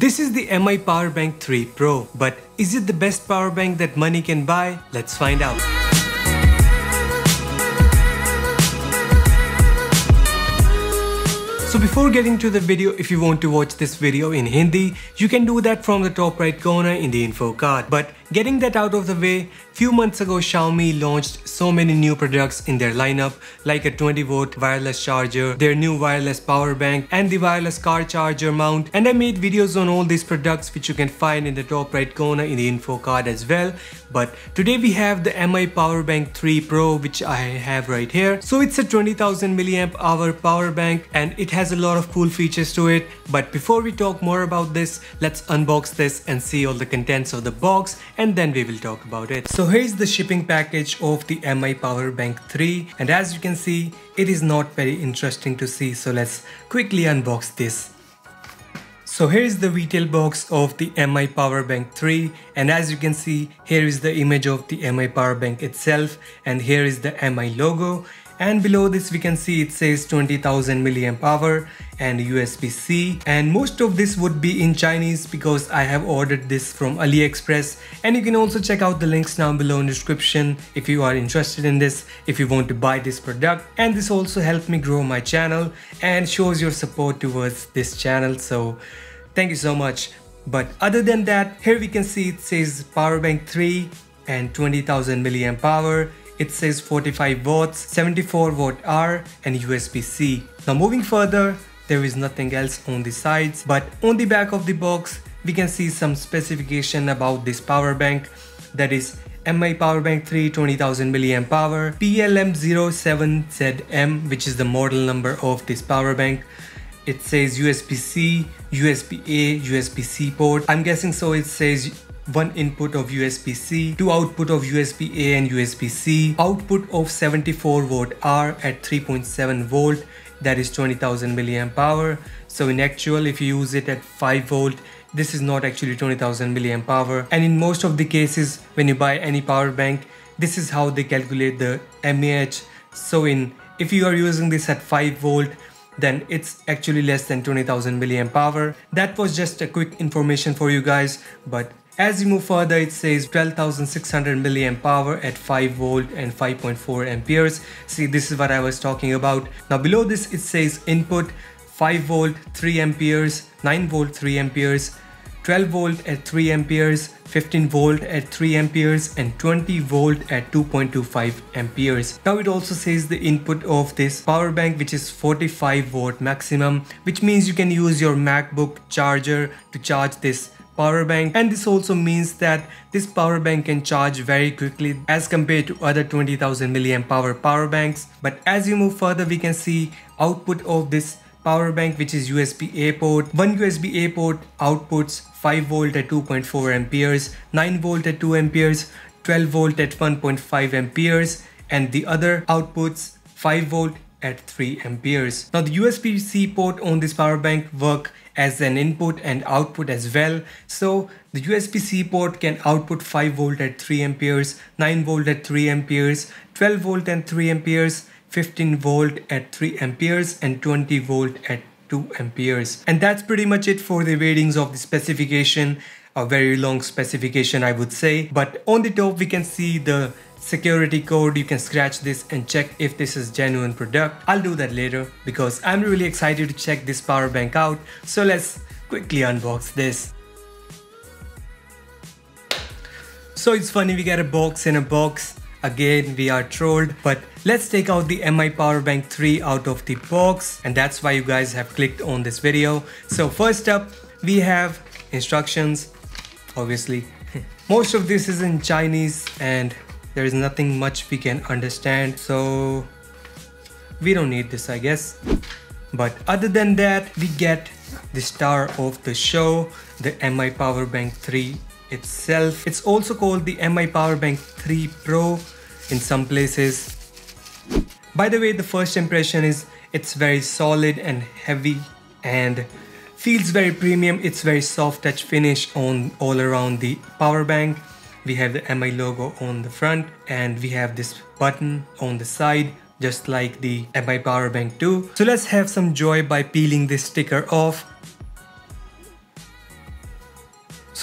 This is the Mi Power Bank 3 Pro, but is it the best power bank that money can buy? Let's find out. So before getting to the video, if you want to watch this video in Hindi, you can do that from the top right corner in the info card. But getting that out of the way, few months ago Xiaomi launched so many new products in their lineup, like a 20-volt wireless charger, their new wireless power bank, and the wireless car charger mount. And I made videos on all these products which you can find in the top right corner in the info card as well. But today we have the Mi Power Bank 3 Pro, which I have right here. So it's a 20,000 milliamp hour power bank and it has a lot of cool features to it. But before we talk more about this, let's unbox this and see all the contents of the box, and then we will talk about it. So here's the shipping package of the Mi Power Bank 3, and as you can see, it is not very interesting to see, so let's quickly unbox this. So here is the retail box of the Mi Power Bank 3, and as you can see, here is the image of the Mi Power Bank itself, and here is the Mi logo. And below this we can see it says 20,000 milliamp hour and USB-C, and most of this would be in Chinese because I have ordered this from AliExpress, and you can also check out the links down below in the description if you are interested in this, if you want to buy this product. And this also helped me grow my channel and shows your support towards this channel, so thank you so much. But other than that, here we can see it says Power Bank 3 and 20,000 milliamp hour. It says 45 watts, 74 watt hour and USB-C. Now moving further, there is nothing else on the sides, but on the back of the box we can see some specification about this power bank, that is Mi Power Bank 3 20,000 milliamp hour, PLM07ZM, which is the model number of this power bank. It says USB-C, USB-A, USB-C port. I'm guessing so. It says one input of USB-C, two output of USB-A and USB-C, output of 74 watt hour at 3.7 volt, that is 20,000 milliamp hour. So in actual, if you use it at 5 volt, this is not actually 20,000 milliamp hour. And in most of the cases, when you buy any power bank, this is how they calculate the mAh. So if you are using this at 5 volt, then it's actually less than 20,000 milliamp hour. That was just a quick information for you guys. But as you move further, it says 12,600 milliamp hour at 5 volt and 5.4 amperes. See, this is what I was talking about. Now below this it says input 5 volt 3 amperes, 9 volt 3 amperes, 12 volt at 3 amperes, 15 volt at 3 amperes and 20 volt at 2.25 amperes. Now it also says the input of this power bank, which is 45 watt maximum, which means you can use your MacBook charger to charge this power bank, and this also means that this power bank can charge very quickly as compared to other 20,000 milliamp hour power banks. But as you move further, we can see output of this power bank, which is USB-A port. One USB-A port outputs 5 volt at 2.4 amperes, 9 volt at 2 amperes, 12 volt at 1.5 amperes, and the other outputs 5 volt at 3 amperes. Now the USB-C port on this power bank work as an input and output as well. So the USB-C port can output 5 volt at 3 amperes, 9 volt at 3 amperes, 12 volt at 3 amperes, 15 volt at 3 amperes and 20 volt at 2 amperes. And that's pretty much it for the ratings of the specification. A very long specification, I would say. But on the top we can see the security code. You can scratch this and check if this is genuine product. I'll do that later because I'm really excited to check this power bank out. So let's quickly unbox this. So it's funny, we get a box in a box. Again, we are trolled, but let's take out the Mi Power Bank 3 out of the box, and that's why you guys have clicked on this video. So first up, we have instructions, obviously. Most of this is in Chinese and there is nothing much we can understand, so we don't need this, I guess. But other than that, we get the star of the show, the Mi Power Bank 3 itself. It's also called the Mi Power Bank 3 Pro in some places. By the way, the first impression is it's very solid and heavy and feels very premium. It's very soft touch finish on all around the power bank. We have the Mi logo on the front and we have this button on the side, just like the Mi Power Bank 2. So let's have some joy by peeling this sticker off.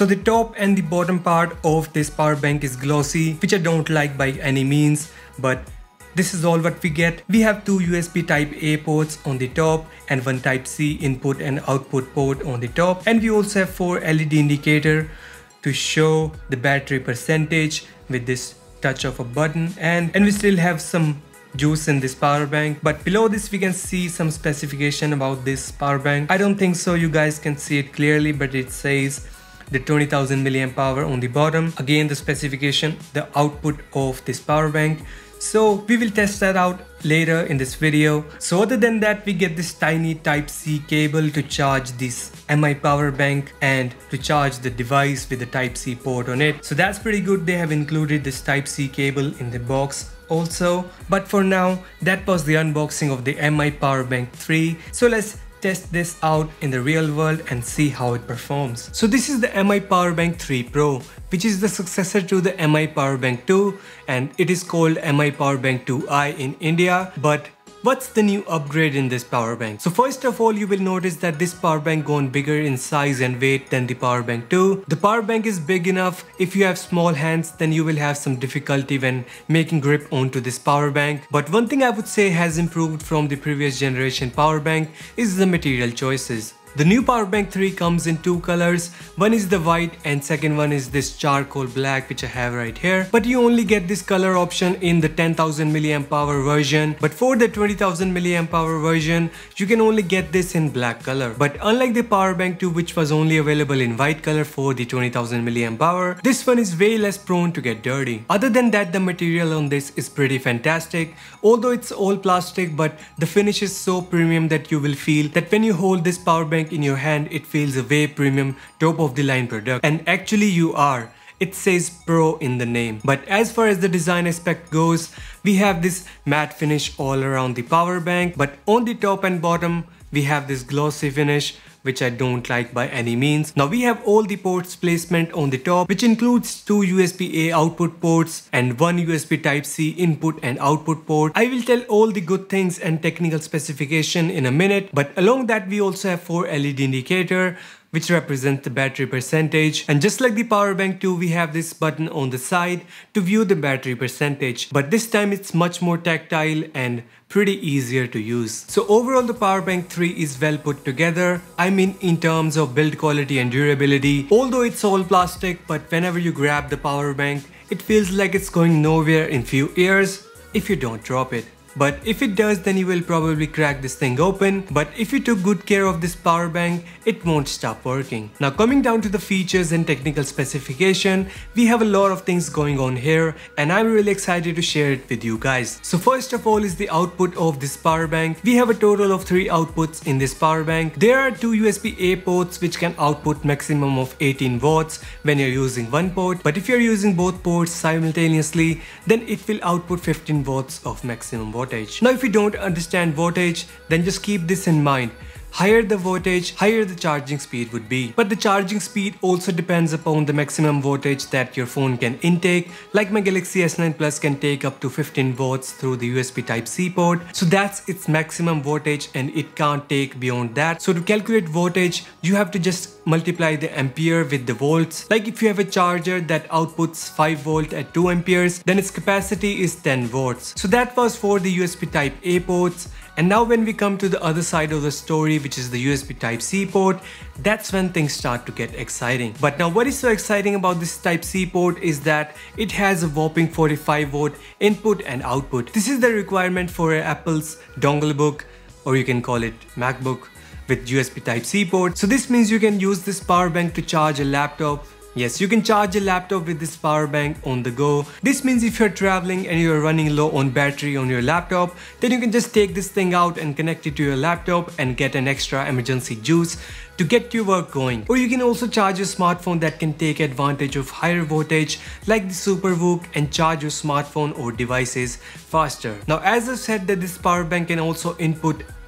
So the top and the bottom part of this power bank is glossy, which I don't like by any means, but this is all what we get. We have two USB type A ports on the top and one type C input and output port on the top, and we also have 4 LED indicator to show the battery percentage with this touch of a button, and we still have some juice in this power bank. But below this we can see some specification about this power bank. I don't think so you guys can see it clearly, but it says the 20,000 milliamp hour on the bottom. Again, the specification, the output of this power bank. So we will test that out later in this video. So other than that, we get this tiny type C cable to charge this MI power bank and to charge the device with the type C port on it. So that's pretty good. They have included this type C cable in the box also. But for now, that was the unboxing of the MI Power Bank 3. So let's test this out in the real world and see how it performs. So this is the MI Power Bank 3 Pro, which is the successor to the MI Power Bank 2, and it is called MI Power Bank 2i in India. But what's the new upgrade in this power bank? So first of all, you will notice that this power bank gone bigger in size and weight than the power bank 2. The power bank is big enough. If you have small hands, then you will have some difficulty when making grip onto this power bank. But one thing I would say has improved from the previous generation power bank is the material choices. The new Power Bank 3 comes in 2 colors. One is the white and second one is this charcoal black, which I have right here. But you only get this color option in the 10,000 milliamp hour version. But for the 20,000 milliamp hour version, you can only get this in black color. But unlike the Power Bank 2, which was only available in white color for the 20,000 milliamp hour, this one is way less prone to get dirty. Other than that, the material on this is pretty fantastic. Although it's all plastic, but the finish is so premium that you will feel that when you hold this power bank in your hand, it feels a way premium, top of the line product. And actually you are. It says Pro in the name. But as far as the design aspect goes, we have this matte finish all around the power bank, but on the top and bottom we have this glossy finish, which I don't like by any means. Now we have all the ports placement on the top, which includes 2 USB-A output ports and 1 USB Type-C input and output port. I will tell all the good things and technical specification in a minute, but along that we also have 4 LED indicator, which represents the battery percentage. And just like the Power Bank 2, we have this button on the side to view the battery percentage. But this time it's much more tactile and pretty easier to use. So overall the Power Bank 3 is well put together. I mean in terms of build quality and durability. Although it's all plastic, but whenever you grab the power bank, it feels like it's going nowhere in few years if you don't drop it. But if it does, then you will probably crack this thing open. But if you took good care of this power bank, it won't stop working. Now coming down to the features and technical specification, we have a lot of things going on here and I'm really excited to share it with you guys. So first of all is the output of this power bank. We have a total of 3 outputs in this power bank. There are 2 USB-A ports which can output maximum of 18 watts when you're using one port. But if you're using both ports simultaneously, then it will output 15 watts of maximum voltage. Now if you don't understand voltage, then just keep this in mind. Higher the voltage, higher the charging speed would be. But the charging speed also depends upon the maximum voltage that your phone can intake. Like my Galaxy S9 Plus can take up to 15 watts through the USB Type-C port. So that's its maximum voltage and it can't take beyond that. So to calculate voltage, you have to just multiply the ampere with the volts. Like if you have a charger that outputs 5 volt at 2 amperes, then its capacity is 10 watts. So that was for the USB Type-A ports. And now when we come to the other side of the story, which is the USB Type-C port, that's when things start to get exciting. But now what is so exciting about this Type-C port is that it has a whopping 45 volt input and output. This is the requirement for Apple's dongle book, or you can call it MacBook, with USB Type-C port. So this means you can use this power bank to charge a laptop. Yes, you can charge a laptop with this power bank on the go. This means if you're traveling and you're running low on battery on your laptop, then you can just take this thing out and connect it to your laptop and get an extra emergency juice to get your work going. Or you can also charge your smartphone that can take advantage of higher voltage like the SuperVOOC and charge your smartphone or devices faster. Now as I said that this power bank can also input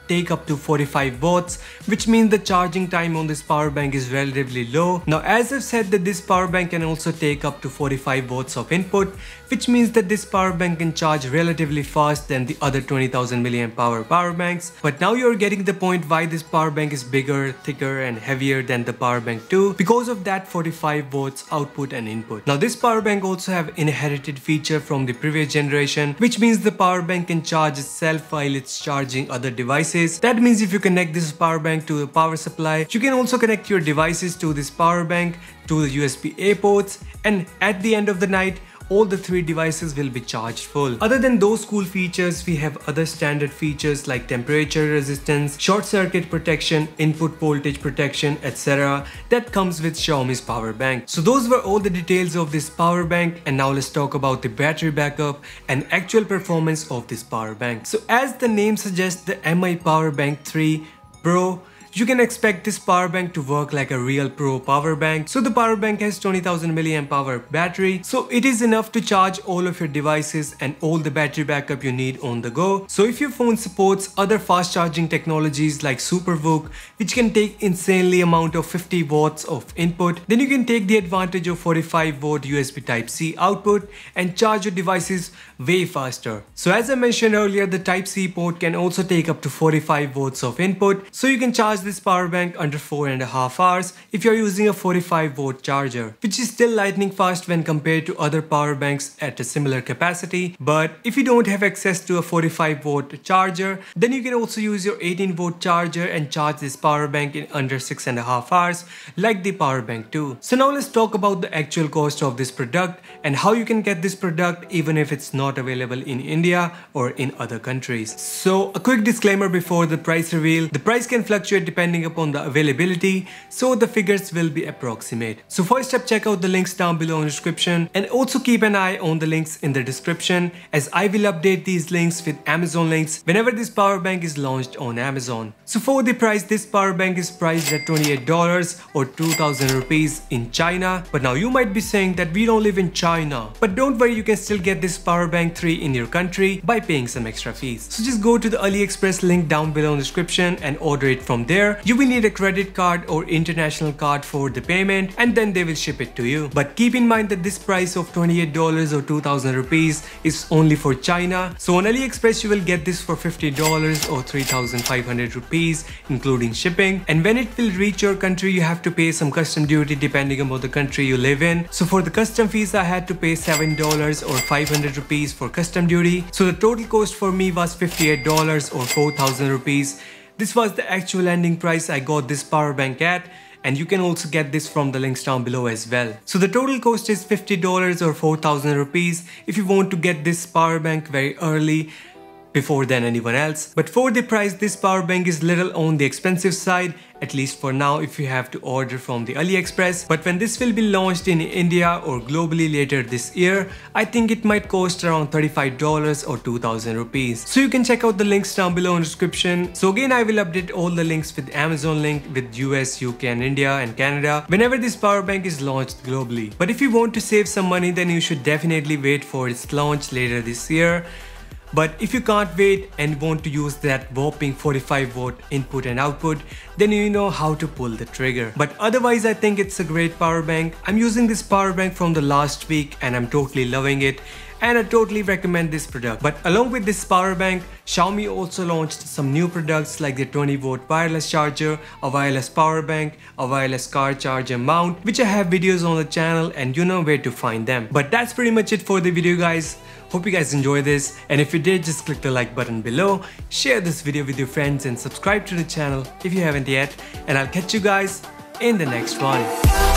take up to 45 watts, which means the charging time on this power bank is relatively low. Now as I've said that this power bank can also take up to 45 watts of input, which means that this power bank can charge relatively fast than the other 20,000 milliamp hour power banks. But now you're getting the point why this power bank is bigger, thicker and heavier than the power bank 2, because of that 45 watts output and input. Now this power bank also have inherited feature from the previous generation, which means the power bank can charge itself while it's charging other devices. That means if you connect this power bank to the power supply, you can also connect your devices to this power bank to the USB-A ports, and at the end of the night all the 3 devices will be charged full. Other than those cool features, we have other standard features like temperature resistance, short circuit protection, input voltage protection, etc. that comes with Xiaomi's power bank. So those were all the details of this power bank, and now let's talk about the battery backup and actual performance of this power bank. So as the name suggests, the Mi Power Bank 3 Pro, you can expect this power bank to work like a real pro power bank. So the power bank has 20,000 milliamp hour battery, so it is enough to charge all of your devices and all the battery backup you need on the go. So if your phone supports other fast charging technologies like SuperVOOC, which can take insanely amount of 50 watts of input, then you can take the advantage of 45 watt USB Type-C output and charge your devices way faster. So as I mentioned earlier, the Type-C port can also take up to 45 watts of input, so you can charge this power bank under 4.5 hours if you're using a 45 watt charger, which is still lightning fast when compared to other power banks at a similar capacity. But if you don't have access to a 45 watt charger, then you can also use your 18 watt charger and charge this power bank in under 6.5 hours like the power bank 2. So now let's talk about the actual cost of this product and how you can get this product even if it's not available in India or in other countries. So a quick disclaimer before the price reveal: the price can fluctuate depending upon the availability, so the figures will be approximate. So first up, check out the links down below in the description, and also keep an eye on the links in the description, as I will update these links with Amazon links whenever this power bank is launched on Amazon. So for the price, this power bank is priced at $28 or 2,000 rupees in China. But now you might be saying that we don't live in China. But don't worry, you can still get this power bank 3 in your country by paying some extra fees. So just go to the AliExpress link down below in the description and order it from there. You will need a credit card or international card for the payment, and then they will ship it to you. But keep in mind that this price of $28 or 2,000 rupees is only for China. So on AliExpress you will get this for $50 or 3,500 rupees including shipping, and when it will reach your country you have to pay some custom duty depending upon the country you live in. So for the custom fees I had to pay $7 or 500 rupees for custom duty. So the total cost for me was $58 or 4,000 rupees. This was the actual ending price I got this power bank at, and you can also get this from the links down below as well. So the total cost is $50 or 4,000 rupees if you want to get this power bank very early, before than anyone else. But for the price, this power bank is little on the expensive side, at least for now if you have to order from the AliExpress. But when this will be launched in India or globally later this year, I think it might cost around $35 or 2,000 rupees. So you can check out the links down below in the description. So again, I will update all the links with Amazon link with US, UK and India and Canada whenever this power bank is launched globally. But if you want to save some money, then you should definitely wait for its launch later this year. But if you can't wait and want to use that whopping 45 watt input and output, then you know how to pull the trigger. But otherwise, I think it's a great power bank. I'm using this power bank from the last week and I'm totally loving it, and I totally recommend this product. But along with this power bank, Xiaomi also launched some new products like the 20 watt wireless charger, a wireless power bank, a wireless car charger mount, which I have videos on the channel and you know where to find them. But that's pretty much it for the video, guys. Hope you guys enjoyed this, and if you did, just click the like button below, share this video with your friends and subscribe to the channel if you haven't yet, and I'll catch you guys in the next one.